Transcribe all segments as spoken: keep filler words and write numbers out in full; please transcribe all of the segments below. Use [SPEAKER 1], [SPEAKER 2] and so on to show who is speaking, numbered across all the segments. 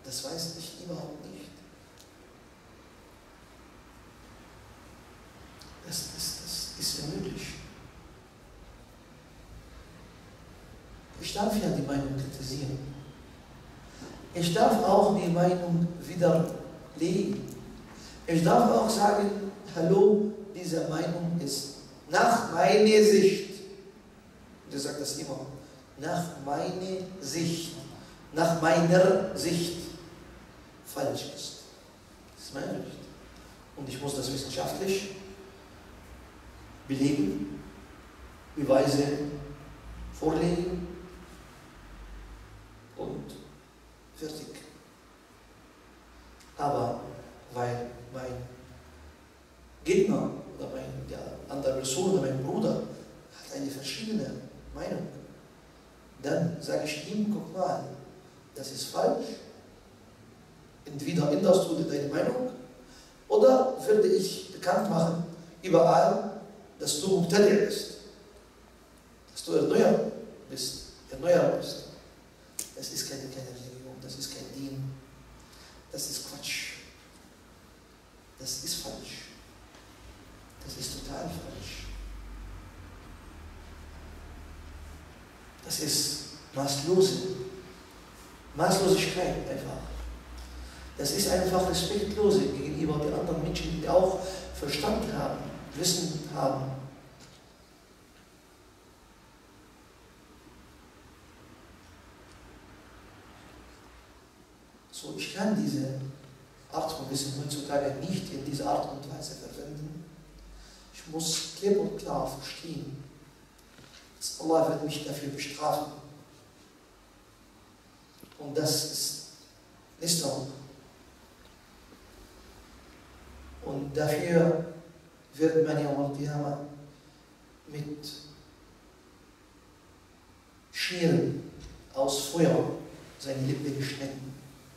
[SPEAKER 1] Das weiß ich überhaupt nicht. Das, das, das ist unmöglich. Ich darf ja die Meinung kritisieren. Ich darf auch die Meinung widerlegen. Ich darf auch sagen, hallo, diese Meinung ist nach meiner Sicht, und er sagt das immer, nach meiner Sicht, nach meiner Sicht falsch ist. Das ist mein Recht. Und ich muss das wissenschaftlich belegen, Beweise vorlegen und fertig. Aber weil mein Gegner oder mein, ja, andere Person oder mein Bruder hat eine verschiedene Meinung, dann sage ich ihm, guck mal, das ist falsch. Entweder änderst du deine Meinung oder würde ich bekannt machen, überall, dass du Mubtadi' bist, dass du Erneuer bist, Erneuer bist. Das ist keine, keine Religion, das ist kein Dien, das ist Quatsch. Das ist falsch. Das ist total falsch. Das ist Maßlose, Maßlosigkeit einfach. Das ist einfach Respektlose gegenüber den anderen Menschen, die auch Verstand haben, Wissen haben. So, ich kann diese Art von Wissen heutzutage nicht in dieser Art und Weise verwenden. Ich muss klipp und klar verstehen, dass Allah wird mich dafür bestrafen. Und das ist Lästerung. Und dafür wird man Yawm al-Qiyamah mit Scheren aus Feuer seine Lippe geschnitten.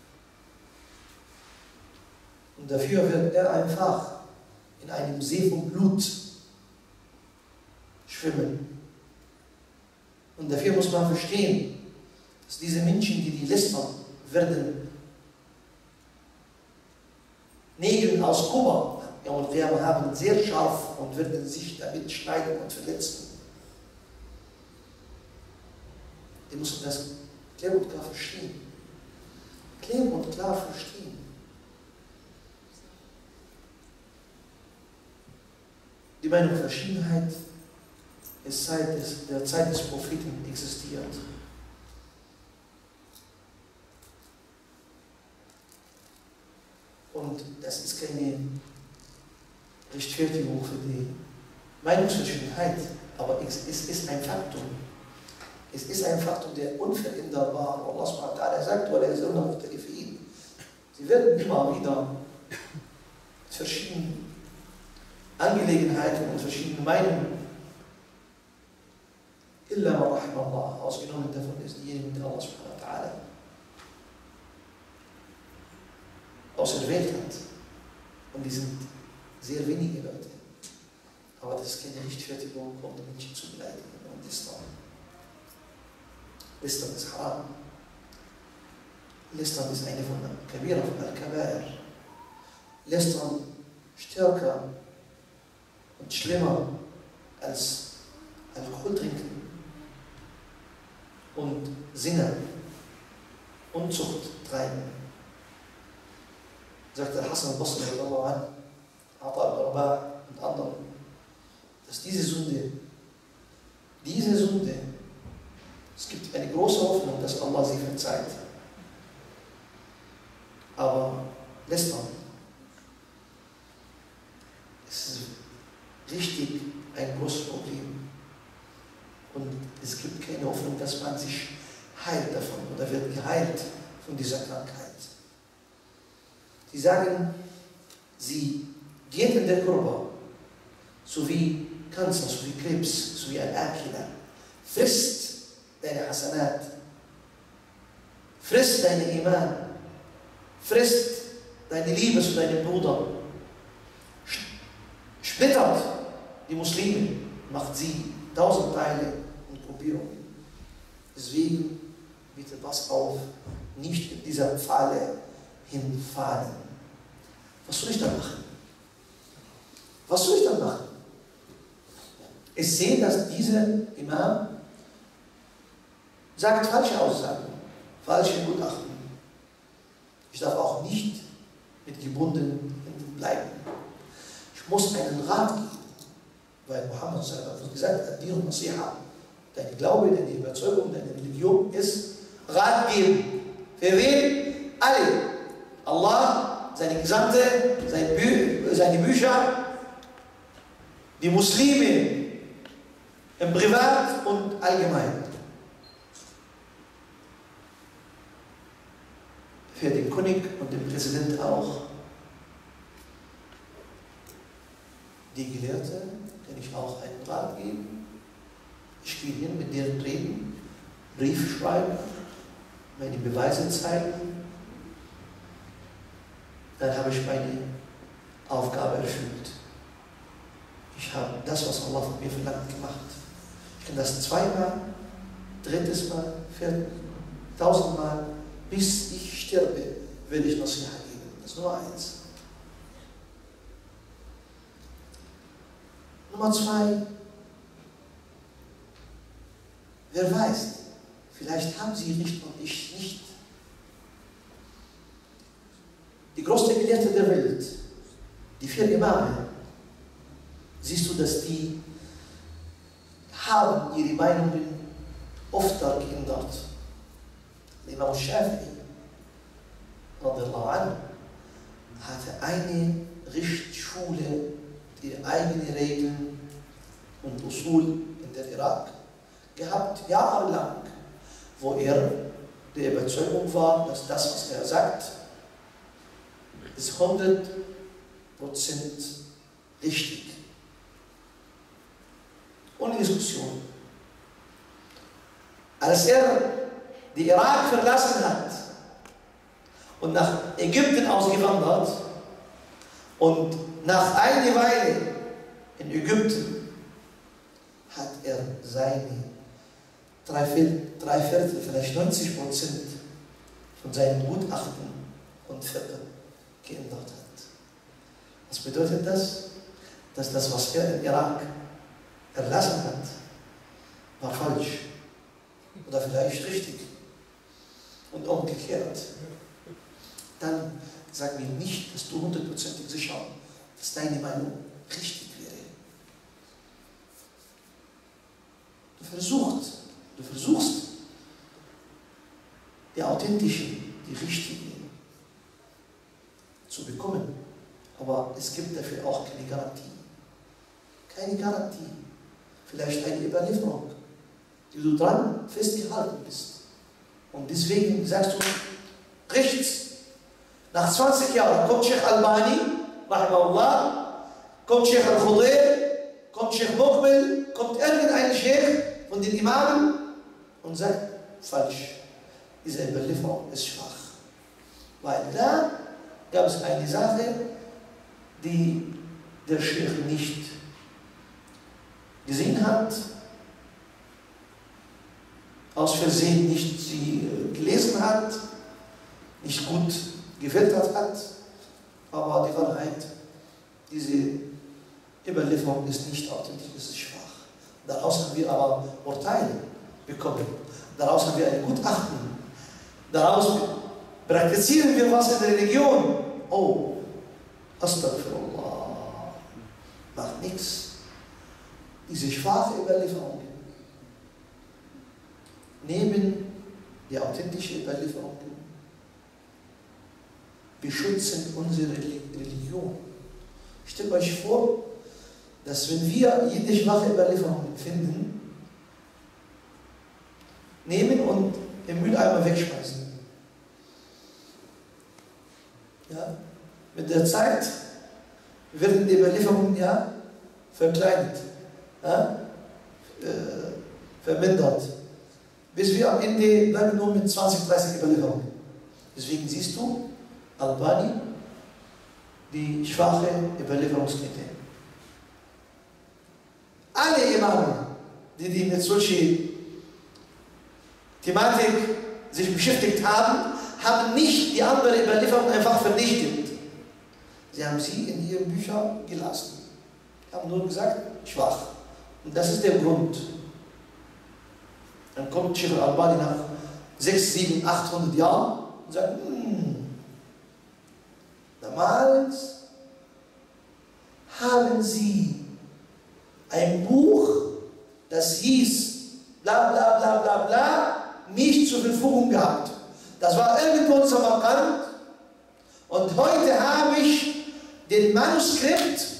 [SPEAKER 1] Und dafür wird er einfach in einem See von Blut schwimmen. Und dafür muss man verstehen, dass diese Menschen, die die lästern, werden Nägel aus Kupfer haben, sehr scharf und werden sich damit schneiden und verletzen. Die müssen das klipp und klar verstehen. Klipp und klar verstehen. Die Meinungsverschiedenheit ist seit der Zeit des Propheten existiert. Und das ist keine Rechtfertigung für die Meinungsverschiedenheit, aber es ist ein Faktum. Es ist ein Faktum, der unveränderbar. Allah subhanahu wa ta'ala sagt, sie werden immer wieder verschiedene Angelegenheiten und verschiedene Meinungen, illa ma rahimahullah, ausgenommen davon ist diejenigen, die Allah subhanahu wa ta'ala auserwählt hat. Und die sind sehr wenige Leute. Aber das ist keine Rechtfertigung, um die Menschen zu beleidigen und lästern. Lästern ist haram. Lästern ist eine von der Kabira, von Al-Kabair. Lästern stärker und schlimmer als Alkohol trinken und Singen, Unzucht treiben. Sagt der Hassan al-Basri, Ata al-Rabah und anderen, dass diese Sünde, diese Sünde, es gibt eine große Hoffnung, dass Allah sie verzeiht. Aber Lästern ist richtig ein großes Problem. Und es gibt keine Hoffnung, dass man sich heilt davon oder wird geheilt von dieser Krankheit. Sie sagen, sie geht in der Kurba, so wie Kanzer, so wie Krebs, so wie ein Akila, frisst deine Hasanat, frisst deine Iman, frisst deine Liebe zu deinem Bruder, splittert die Muslime, macht sie tausend Teile und Gruppierungen. Deswegen, bitte pass auf, nicht in dieser Falle hinfallen. Was soll ich dann machen? Was soll ich dann machen? Ich sehe, dass dieser Imam sagt falsche Aussagen, falsche Gutachten. Ich darf auch nicht mit gebundenen Händen bleiben. Ich muss einen Rat geben, weil Mohammed hat gesagt, Ad-Din Nasiha, dein Glaube, deine Überzeugung, deine Religion ist Rat geben. Für wen? Alle. Allah, seine Gesandte, seine, Bü seine Bücher, die Muslime im Privat und allgemein. Für den König und den Präsidenten auch. Die Gelehrten kann ich auch einen Rat geben. Ich gehe hin, mit denen reden, Brief schreiben, meine Beweise zeigen. Dann habe ich meine Aufgabe erfüllt. Ich habe das, was Allah von mir verlangt, gemacht. Ich kann das zweimal, drittes Mal, viertes, tausendmal, bis ich sterbe, will ich Nasiha geben. Das ist Nummer eins. Nummer zwei, wer weiß, vielleicht haben Sie nicht und ich nicht. Die größte Gelehrte der Welt, die vier Imame, siehst du, dass die haben ihre Meinungen oft geändert. Imam Shafi'i radiallahu anhu hatte eine Richtschule, die eigene Regeln und Usul in der Irak gehabt, jahrelang, wo er der Überzeugung war, dass das, was er sagt, ist hundert Prozent richtig. Ohne Diskussion. Als er den Irak verlassen hat und nach Ägypten ausgewandert und nach einer Weile in Ägypten hat er seine drei Viertel, drei Viertel vielleicht neunzig Prozent von seinen Gutachten und Viertel geändert hat. Was bedeutet das? Dass das, was er im Irak erlassen hat, war falsch oder vielleicht richtig und umgekehrt. Dann sag mir nicht, dass du hundertprozentig sicher bist, dass deine Meinung richtig wäre. Du versuchst, du versuchst, die authentische, die richtige zu bekommen, aber es gibt dafür auch keine Garantie. Keine Garantie. Vielleicht eine Überlieferung, die du dran festgehalten bist. Und deswegen sagst du, rechts, nach zwanzig Jahren kommt Sheikh Albani, rahimahullah, kommt Sheikh Al-Khudair, kommt Sheikh Muqbil, kommt irgendein Sheikh von den Imamen und sagt, falsch, diese Überlieferung ist schwach. Weil da gab es eine Sache, die der Sheikh nicht gesehen hat, aus Versehen nicht sie gelesen hat, nicht gut gefiltert hat, aber die Wahrheit, diese Überlieferung ist nicht authentisch, ist schwach. Daraus haben wir aber Urteile bekommen, daraus haben wir ein Gutachten, daraus praktizieren wir was in der Religion. Oh, Astaghfirullah, macht nichts. Diese schwache Überlieferungen neben die authentische Überlieferungen beschützen unsere Religion. Stellt euch vor, dass wenn wir jede schwache Überlieferung finden, nehmen und im Mülleimer wegschmeißen. Ja? Mit der Zeit werden die Überlieferungen ja verkleinert. Ja, äh, vermindert. Bis wir am Ende bleiben nur mit zwanzig, dreißig Überlieferungen. Deswegen siehst du, Albani, die schwache Überlieferungskette. Alle Imame, die, die mit solcher Thematik sich beschäftigt haben, haben nicht die anderen Überlieferungen einfach vernichtet. Sie haben sie in ihren Büchern gelassen. Sie haben nur gesagt, schwach. Und das ist der Grund. Dann kommt Sheikh al-Albani nach sechshundert, siebenhundert, achthundert Jahren und sagt, hm, damals haben sie ein Buch, das hieß bla bla bla bla bla, nicht zur Verfügung gehabt. Das war irgendwo in Samarkand und heute habe ich den Manuskript